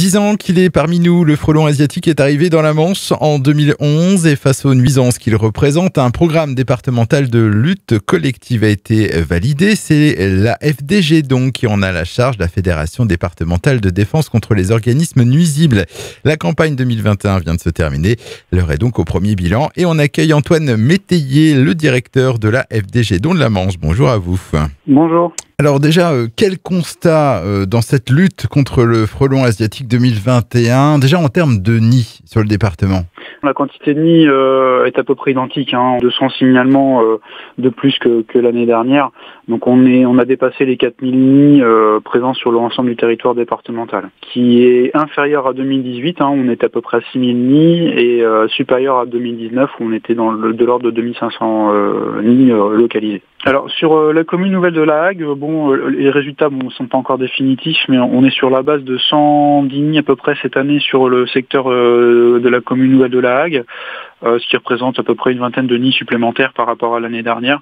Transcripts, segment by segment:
10 ans qu'il est parmi nous, le frelon asiatique est arrivé dans la Manche en 2011 et face aux nuisances qu'il représente, un programme départemental de lutte collective a été validé. C'est la FDG donc qui en a la charge, la Fédération départementale de défense contre les organismes nuisibles. La campagne 2021 vient de se terminer. L'heure est donc au premier bilan et on accueille Antoine Métayer, le directeur de la FDG de la Manche. Bonjour à vous. Bonjour. Alors déjà, quel constat dans cette lutte contre le frelon asiatique 2021, déjà en termes de nids sur le département? La quantité de nids est à peu près identique, 200 signalements de plus que l'année dernière. Donc on a dépassé les 4000 nids présents sur l'ensemble du territoire départemental, qui est inférieur à 2018, on était à peu près à 6000 nids, et supérieur à 2019 où on était de l'ordre de 2500 nids localisés. Alors sur la commune nouvelle de La Hague, les résultats ne sont pas encore définitifs, mais on est sur la base de 110 nids à peu près cette année sur le secteur de la commune nouvelle de La Hague, ce qui représente à peu près une vingtaine de nids supplémentaires par rapport à l'année dernière.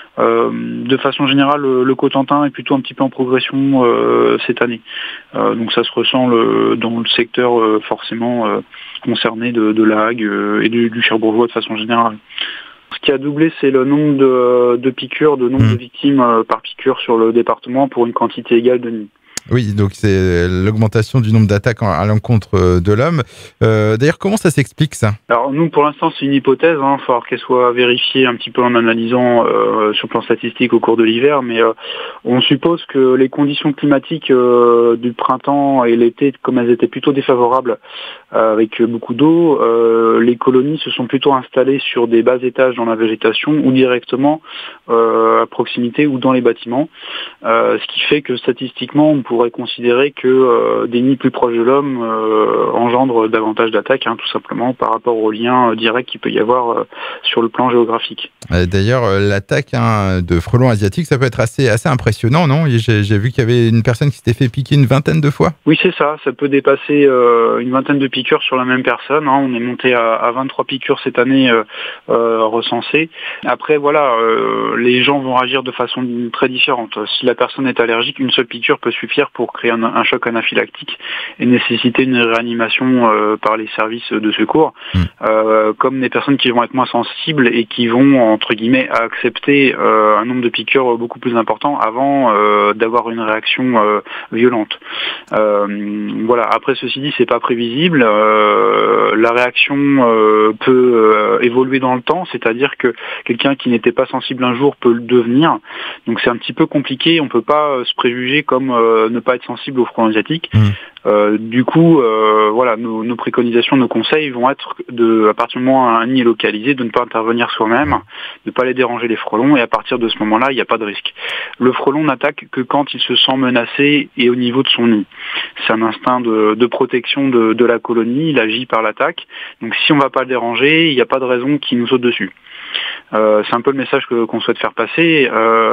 De façon générale, le Cotentin est plutôt un petit peu en progression cette année. Donc ça se ressent dans le secteur forcément concerné de La Hague et du Cherbourgeois de façon générale. Ce qui a doublé, c'est le nombre de piqûres, de nombre de victimes par piqûre sur le département pour une quantité égale de nids. Oui, donc c'est l'augmentation du nombre d'attaques à l'encontre de l'homme. D'ailleurs, comment ça s'explique ça? Alors nous, pour l'instant, c'est une hypothèse. Il va falloir qu'elle soit vérifiée un petit peu en analysant sur le plan statistique au cours de l'hiver. Mais on suppose que les conditions climatiques du printemps et l'été, comme elles étaient plutôt défavorables, avec beaucoup d'eau, les colonies se sont plutôt installées sur des bas étages dans la végétation ou directement à proximité ou dans les bâtiments. Ce qui fait que statistiquement, on pourrait considérer que des nids plus proches de l'homme engendrent davantage d'attaques, tout simplement par rapport au lien direct qu'il peut y avoir sur le plan géographique. D'ailleurs, l'attaque de frelons asiatiques, ça peut être assez impressionnant, non? J'ai vu qu'il y avait une personne qui s'était fait piquer une vingtaine de fois. Oui, c'est ça. Ça peut dépasser une vingtaine de piqûres sur la même personne. On est monté à 23 piqûres cette année recensées. Après, voilà, les gens vont réagir de façon très différente. Si la personne est allergique, une seule piqûre peut suffire pour créer un choc anaphylactique et nécessiter une réanimation par les services de secours, comme des personnes qui vont être moins sensibles et qui vont, entre guillemets, accepter un nombre de piqûres beaucoup plus important avant d'avoir une réaction violente. Voilà. Après, ceci dit, c'est pas prévisible. La réaction peut évoluer dans le temps, c'est-à-dire que quelqu'un qui n'était pas sensible un jour peut le devenir. Donc c'est un petit peu compliqué. On peut pas se préjuger comme ne pas être sensible au frelon asiatique. Du coup, voilà, nos préconisations, nos conseils vont être à partir du moment où un nid est localisé, de ne pas intervenir soi-même, de ne pas aller déranger les frelons, et à partir de ce moment-là, il n'y a pas de risque. Le frelon n'attaque que quand il se sent menacé et au niveau de son nid. C'est un instinct de protection de la colonie, il agit par l'attaque. Donc si on ne va pas le déranger, il n'y a pas de raison qu'il nous saute dessus. C'est un peu le message qu'on souhaite faire passer.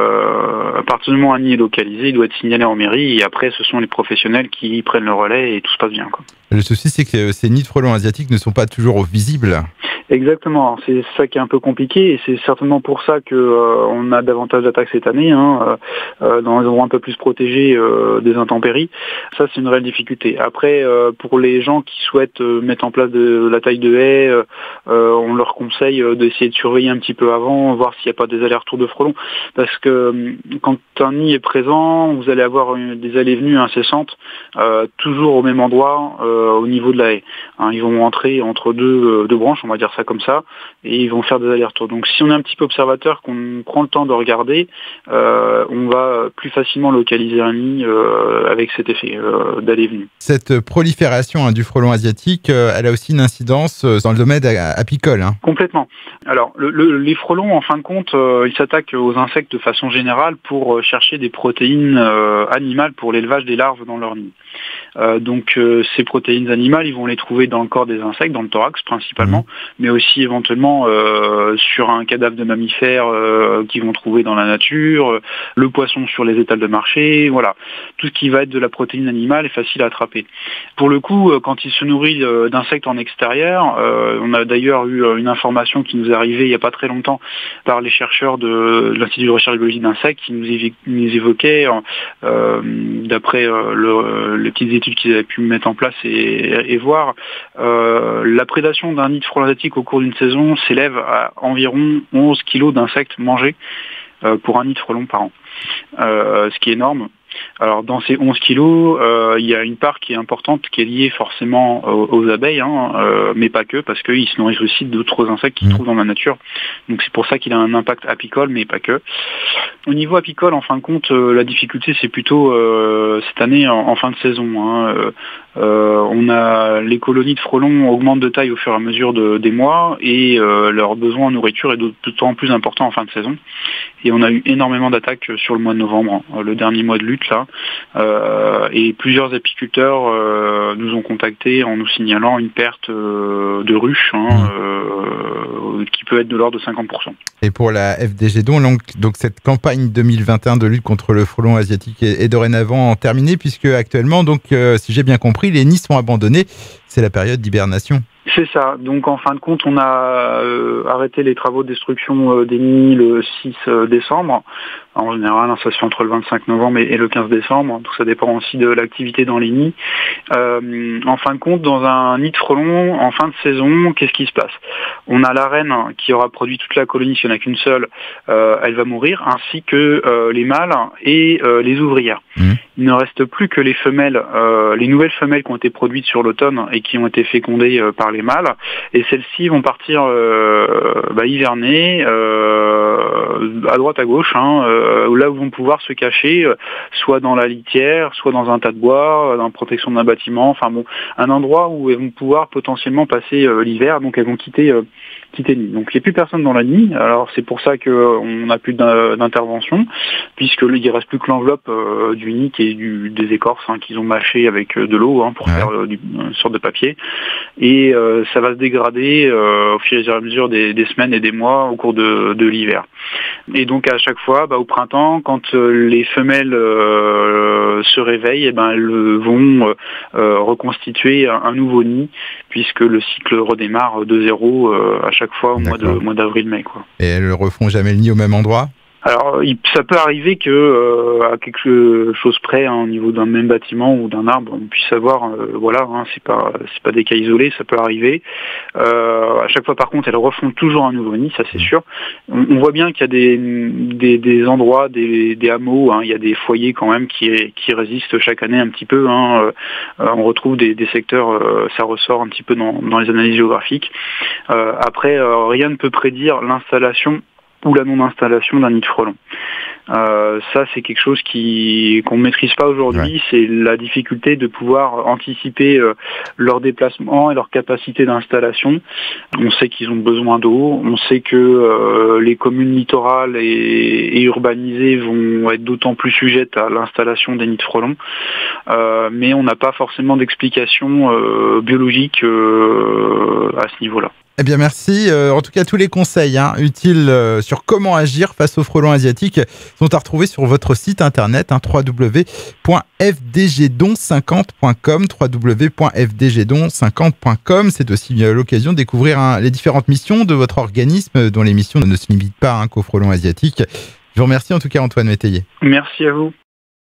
À partir du moment où un nid est localisé, il doit être signalé en mairie, et après ce sont les professionnels qui prennent le relais et tout se passe bien, quoi. Le souci, c'est que ces nids de frelons asiatiques ne sont pas toujours visibles. Exactement, c'est ça qui est un peu compliqué, et c'est certainement pour ça que on a davantage d'attaques cette année, dans les endroits un peu plus protégés des intempéries. Ça, c'est une réelle difficulté. Après, pour les gens qui souhaitent mettre en place de la taille de haies, on leur conseille d'essayer de surveiller un petit peu avant, voir s'il n'y a pas des allers-retours de frelons, parce que quand un nid est présent, vous allez avoir des allées-venues incessantes, toujours au même endroit, au niveau de la haie. Ils vont entrer entre deux branches, on va dire ça comme ça, et ils vont faire des allers-retours. Donc si on est un petit peu observateur, qu'on prend le temps de regarder, on va plus facilement localiser un nid avec cet effet d'allée-venue. Cette prolifération du frelon asiatique, elle a aussi une incidence dans le domaine apicole. Complètement. Alors les frelons, en fin de compte, ils s'attaquent aux insectes de façon générale pour chercher des protéines animales pour l'élevage des larves dans leur nid. Donc ces protéines animales, ils vont les trouver dans le corps des insectes, dans le thorax principalement, mais aussi éventuellement sur un cadavre de mammifère qu'ils vont trouver dans la nature, le poisson sur les étals de marché, voilà. Tout ce qui va être de la protéine animale est facile à attraper. Pour le coup, quand il se nourrit d'insectes en extérieur, on a d'ailleurs eu une information qui nous est arrivée il n'y a pas très longtemps par les chercheurs de l'Institut de recherche biologique d'insectes qui nous évoquaient, d'après les petites études qu'ils avaient pu mettre en place et voir, la prédation d'un nid de frelons asiatiques au cours d'une saison s'élève à environ 11 kilos d'insectes mangés pour un nid de frelons par an, ce qui est énorme. Alors dans ces 11 kilos, il y a une part qui est importante, qui est liée forcément aux abeilles, mais pas que, parce qu'ils se nourrissent aussi d'autres insectes qu'ils trouvent dans la nature. Donc c'est pour ça qu'il a un impact apicole, mais pas que. Au niveau apicole, en fin de compte, la difficulté c'est plutôt cette année en fin de saison. On a les colonies de frelons augmentent de taille au fur et à mesure des mois et leur besoin en nourriture est d'autant plus important en fin de saison. Et on a eu énormément d'attaques sur le mois de novembre, le dernier mois de lutte là. Et plusieurs apiculteurs nous ont contactés en nous signalant une perte de ruches qui peut être de l'ordre de 50%. Et pour la FDG donc cette campagne 2021 de lutte contre le frelon asiatique est dorénavant terminée, puisque actuellement, donc, si j'ai bien compris, les nids sont abandonnés. C'est la période d'hibernation. C'est ça. Donc en fin de compte, on a arrêté les travaux de destruction des nids le 6 décembre. En général, ça se fait entre le 25 novembre et le 15 décembre. Donc ça dépend aussi de l'activité dans les nids. En fin de compte, dans un nid de frelons, en fin de saison, qu'est-ce qui se passe? On a la reine qui aura produit toute la colonie, s'il n'y en a qu'une seule, elle va mourir, ainsi que les mâles et les ouvrières. Il ne reste plus que les femelles, les nouvelles femelles qui ont été produites sur l'automne et qui ont été fécondées par les mâles, et celles-ci vont partir hiverner à droite à gauche, là où vont pouvoir se cacher, soit dans la litière, soit dans un tas de bois, dans la protection d'un bâtiment, enfin bon, un endroit où elles vont pouvoir potentiellement passer l'hiver, donc elles vont quitter le nid. Donc il n'y a plus personne dans la nid, alors c'est pour ça qu'on n'a plus d'intervention, puisque il ne reste plus que l'enveloppe du nid qui est des écorces qu'ils ont mâché avec de l'eau pour faire une sorte de papier, et ça va se dégrader au fur et à mesure des semaines et des mois au cours de l'hiver. Et donc à chaque fois, au printemps, quand les femelles se réveillent, elles vont reconstituer un nouveau nid, puisque le cycle redémarre de zéro à chaque fois au mois d'avril-mai. Et elles ne refont jamais le nid au même endroit ? Alors, ça peut arriver que à quelque chose près, au niveau d'un même bâtiment ou d'un arbre, on puisse avoir, c'est pas des cas isolés, ça peut arriver. À chaque fois, par contre, elles refont toujours un nouveau nid, ça c'est sûr. On voit bien qu'il y a des endroits, des hameaux, il y a des foyers quand même qui résistent chaque année un petit peu. On retrouve des secteurs, ça ressort un petit peu dans les analyses géographiques. Après, rien ne peut prédire l'installation ou la non-installation d'un nid de frelons. Ça, c'est quelque chose qu'on ne maîtrise pas aujourd'hui. Ouais. C'est la difficulté de pouvoir anticiper leur déplacement et leur capacité d'installation. On sait qu'ils ont besoin d'eau. On sait que les communes littorales et urbanisées vont être d'autant plus sujettes à l'installation des nids de frelons. Mais on n'a pas forcément d'explication biologique à ce niveau-là. Eh bien merci. En tout cas, tous les conseils utiles sur comment agir face aux frelons asiatiques sont à retrouver sur votre site internet www.fdgdon50.com www.fdgdon50.com. C'est aussi l'occasion de découvrir les différentes missions de votre organisme, dont les missions ne se limitent pas qu'aux frelons asiatiques. Je vous remercie en tout cas, Antoine Métayer. Merci à vous.